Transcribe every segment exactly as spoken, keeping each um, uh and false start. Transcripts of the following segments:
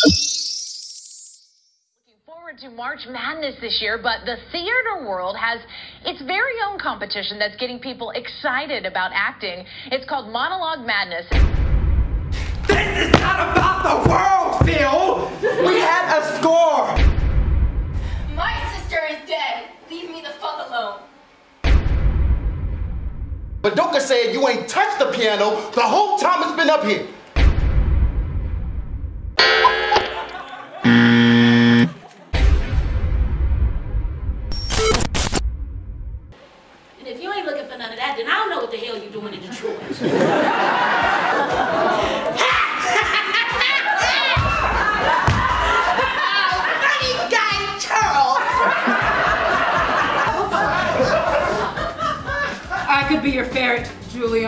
Forward to March Madness this year, but the theater world has its very own competition that's getting people excited about acting. It's called Monologue Madness. This is not about the world, Phil! We had a score! My sister is dead. Leave me the fuck alone. But Doka said you ain't touched the piano the whole time it's been up here. And if you ain't looking for none of that, then I don't know what the hell you're doing in Detroit. Funny guy, Charles. I could be your ferret, Julia.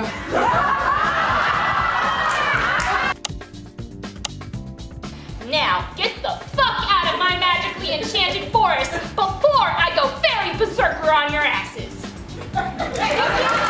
Now, get the fuck out of my magically enchanted forest before I go fairy berserker on your asses.